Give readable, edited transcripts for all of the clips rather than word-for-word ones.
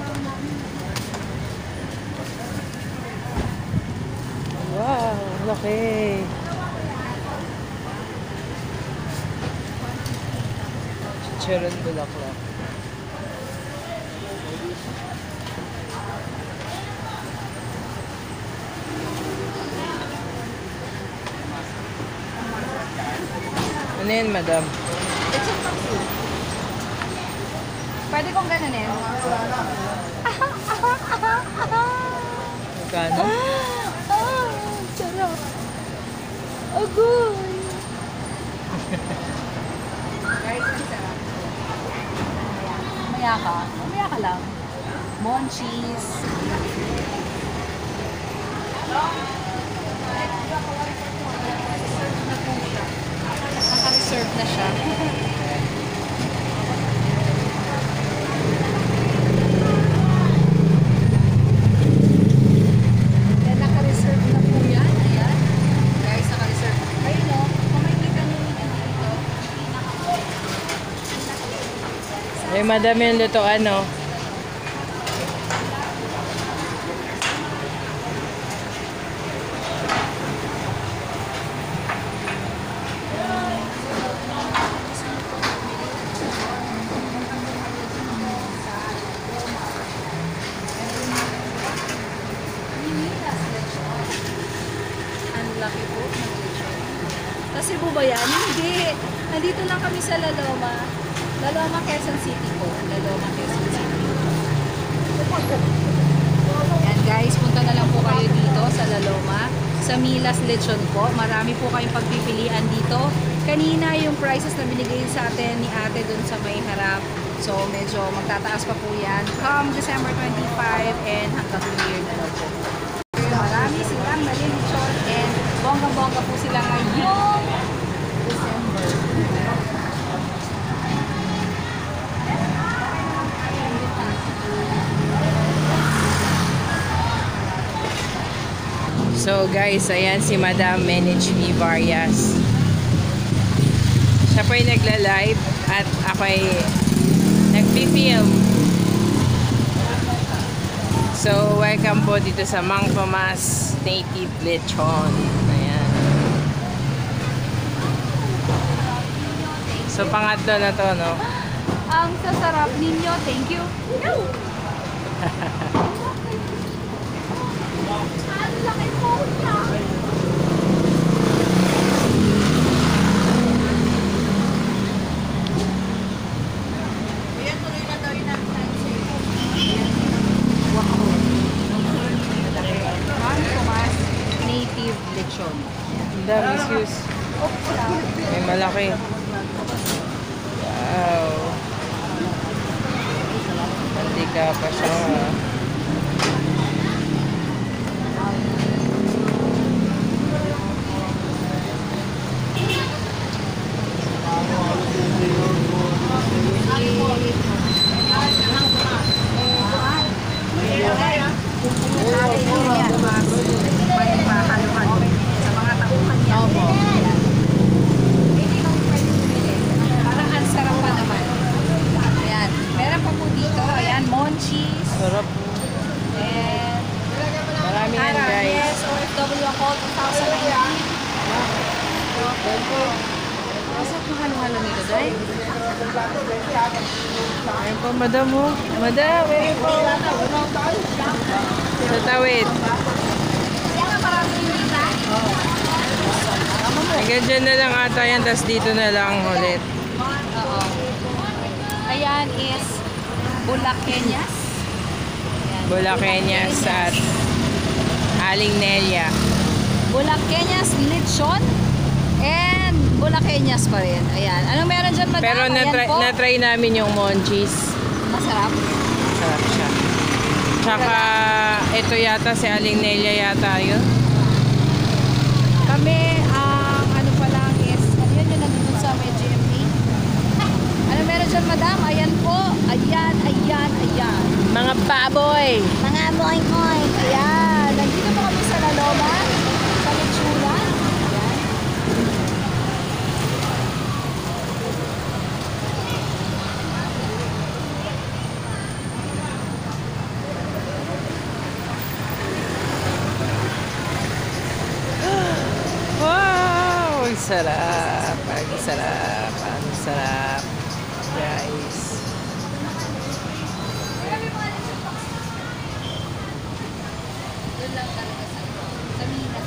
Wow, laki. Chicharon bulaklak. Ano yan, madam? Pwede kong ganunin. Magkano? Sarap. Agoy. Guys, ang sarap. Mamaya ka. Mamaya ka lang. Monchis. Naka-reserve na siya. Naka-reserve na po yan. Ayan. Guys, naka-reserve. Ayun o. Kung makikita nyo dito. Ay, madam yung lutoan, no? Ang laki po. Kasi po ba yan? Hindi. Nandito lang kami sa Laloma. Laloma, Quezon City po. Laloma, Quezon City. Yan guys, punta na lang po kayo dito sa Laloma. Sa Milas Lechon po. Marami po kayong pagpipilian dito. Kanina yung prices na binigay sa atin ni ate dun sa may harap. So medyo magtataas pa po yan. Come December 25 and hanggang New Year na lang po. Marami silang nalilitsyon and bongga-bongga po sila ngayong December. So guys, ayan si Madam Manage Me Varias. Siya po ay nagla-live at ako ay nagpi-film. So welcome po dito sa Mang Tomas Native Lechon. Ayan. So pangatlo na to, no? Ang sasarap ninyo. Thank you. Ang laki po niya. Native lechon. Madam, excuse. May malaki. Wow. Hindi ka pa siya. Parang ang sarap pa naman. Ayan. Meron pa po dito. Ayan, monchis. Sarap. And Marami yan, guys. yes, OFW ako, 2019. Masarap ng halo-halo nito, Day. Ayun po, madam, oh. Madam, ayun po. Sa tawid. Hanggang dyan na lang ata yan, tapos dito na lang ulit. Oo. Ayan is Bulaqueñas. Bulaqueñas at Aling Nelia. Bulaqueñas lechon and Bulaqueñas pa rin. Ayan. Anong meron dyan, madam? Pero Ayan po. na-try namin yung monchis. Masarap. Sarap siya. Tsaka, ito yata si Aling Nelia yata yun. Kami, ang ano pa lang is, ano yun yung nandun sa may GMP? Ano meron dyan, madam? Ayan po. Ayan, ayan, ayan. Mga baboy! Mga boy-boy. Ayan. Nandito po kami sa Laloma. Sa Lechula. Ayan. sarap. Ang sarap. Ang sarap. Guys. Doon lang talaga sa Milas.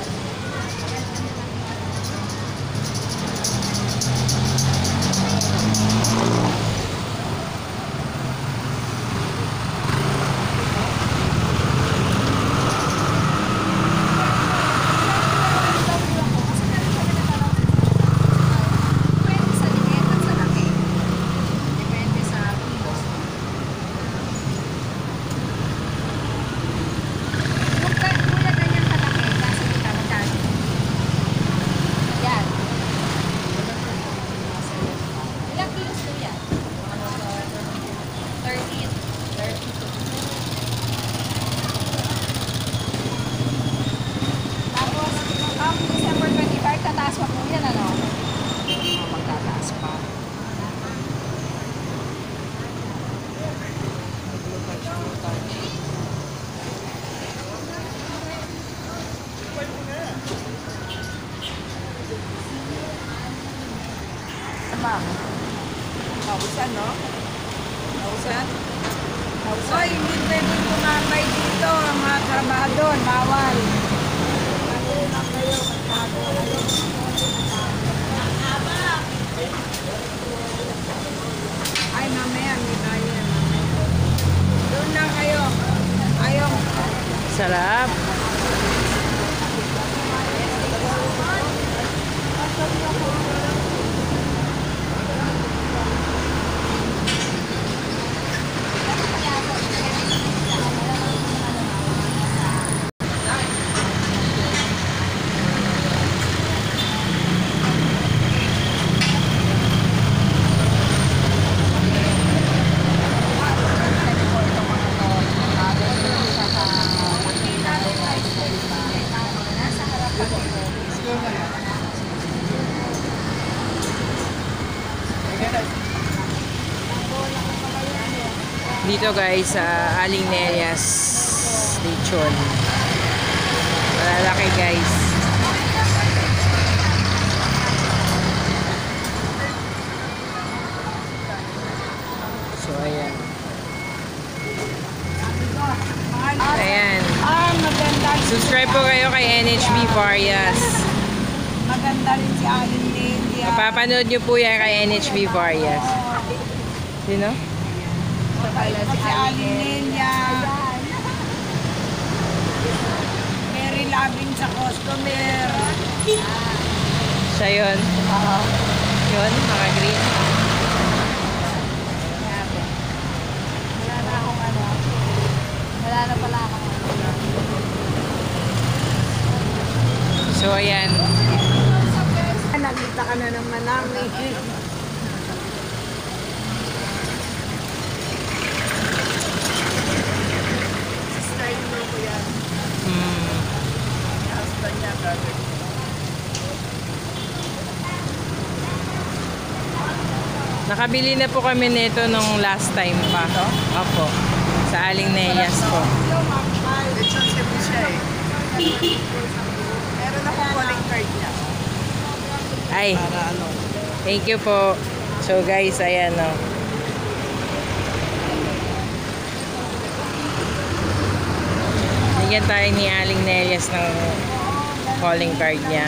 Depende sa liit at sa laki. Depende sa kilos. Kuya, ganyan kalaki. Kasi kita magkano. Yan. Ilang kilos po yan? 13. 32. Tapos, December 25, tataas pa po yan, ano? Magtataas pa. Ma'am, nausan, no? Nausan? Hoy, hindi pwede tumambay dito ang mga trabahador, bawal. Mag-uunang kayo, magtago kayo. Ay, mamaya, may bayan, mamaya. Doon lang kayo. Ayaw. Sarap. Dito guys sa Aling Nerias Lechon. Malalaki guys. So ayan. Ayan. Maganda. Subscribe po kayo kay NHB Varias. Maganda rin si Alin India. Mapapanood nyo po yan kay NHB Varias. Sino? Si Alin India. Very loving sa customer. Siya yun. Yun, naka-green. Wala na akong ano. Wala na pala akong ano. So ayan. Nakita ka na naman namin. Style mo ko yan. Hmm. Husband niya, brother. Nakabili na po kami nito nung last time pa. Opo. Sa Aling Nerias po. Lechon Cebu siya eh. Meron akong calling card niya. Ay, Para ano. thank you po. So guys, ayan o. Bigyan tayo ni Aling Nerias ng calling card niya.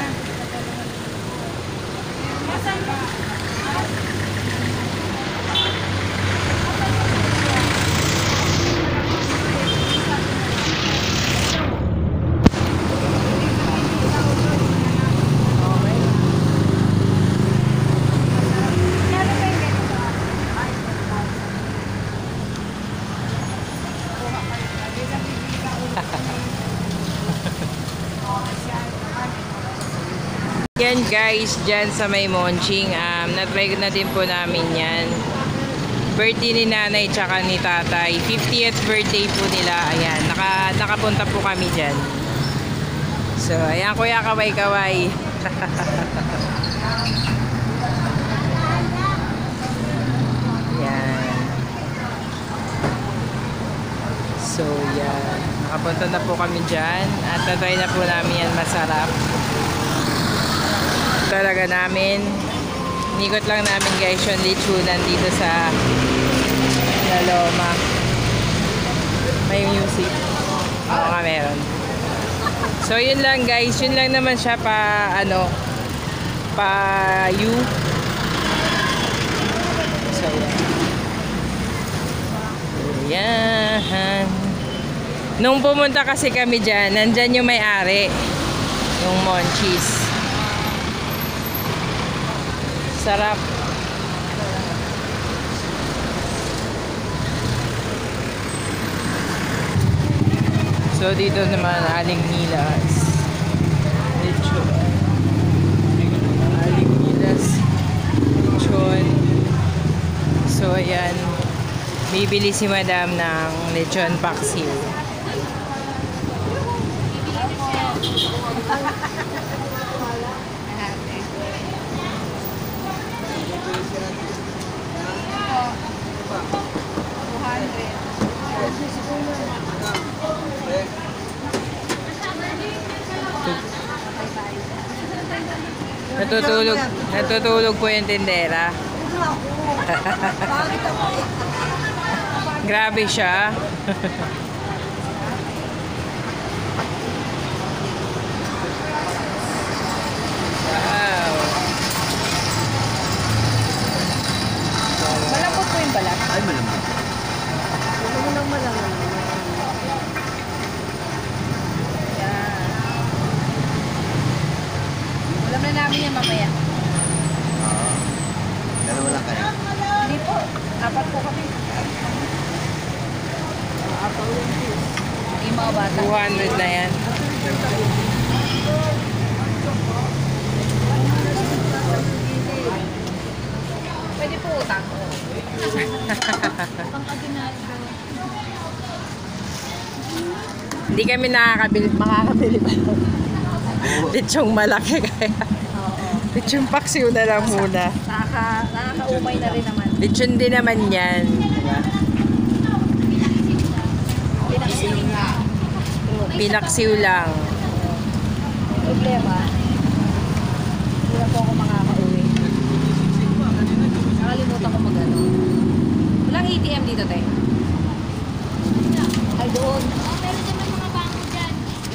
Yan guys, dyan sa may Monching, na-try na din po namin yan. Birthday ni nanay tsaka ni tatay. 50th birthday po nila. Ayan, nakapunta po kami dyan. So, ayan kuya, kaway-kaway. Yan. So, yan. Nakapunta na po kami dyan. At na-try na po namin yan, masarap. talaga namin. Nikot lang namin guys yung lechonan dito sa La Loma. May music. Oo nga, meron. So yun lang guys, yun lang naman siya pa ano, pa U. So yan. Nung pumunta kasi kami dyan, nandyan yung may-ari, yung Monchis. Sarap. So dito naman Aling Nilas. Lechon. Aling Nilas. Lechon. So ayan. Bibili si Madam ng lechon paksiw. Natutulog po yung tindera. Grabe siya. Wow. Malambot po yung balat. Ay, malambot. Huwag mo nang malambot. Yan. Alam na namin yan mamaya. Dalawa lang kayo. Hindi po. 4 po kami. Yung mga bata. 200 na yan. Pwede po utang. Hindi kami makakabili pa. Lechong malaki kaya. Lechong paksiw na lang muna. Nakakaumay na rin naman. Lechon din naman yan. Diba? Pinaksiw nga. Pinaksiw lang. Problema, hindi na po ako makakauwi. Nakalimutan ko mag-ano. Walang ATM dito, te. Ay, doon. Meron naman mga bangko dyan.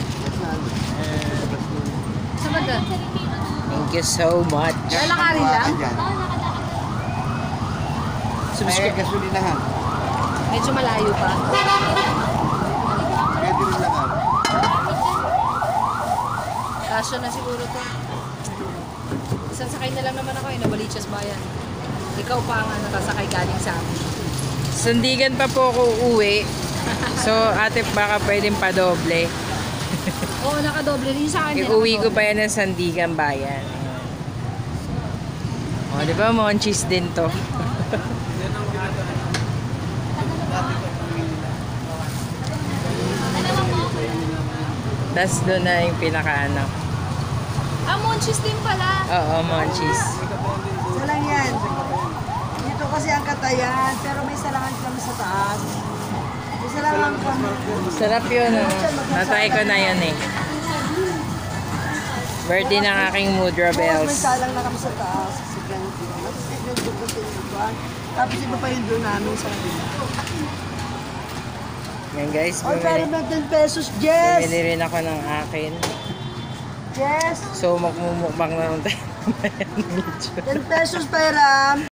Saan ba doon? Thank you so much. Lalakarin lang? Oo, nakadaan. Ay, gasolinahan. Medyo malayo pa. Pwede rin lang. Kasya na siguro to. Isang sakay na lang naman ako, Nabaliches Bayan. Ikaw pa ang natasakay galing sa amin. Sandigan pa po ako uwi. So, ate, baka pwedeng padoble. Oo, nakadoble rin sa akin. Iuwi ko pa yan ng Sandigan Bayan. O, di ba? Monchis din to. Tapos doon na yung pinaka-ano. Ah, Monchis din pala. Oo, Monchis. Isa lang yan. Dito kasi ang Katayan, pero may salangan kami sa taas. Isa lang ang kami. Sarap yun. Natry ko na yun eh. Birthday ng aking Mudra May Bells. salang na kami sa taas. Sa ganito. Tapos iba pa yung doon namin sa kanila. Yan guys, Oy, pero bumili, may 10 pesos, Jess! bumili rin ako ng akin. Jess! So, magmumukbang na lang tayo. 10 pesos, Pera!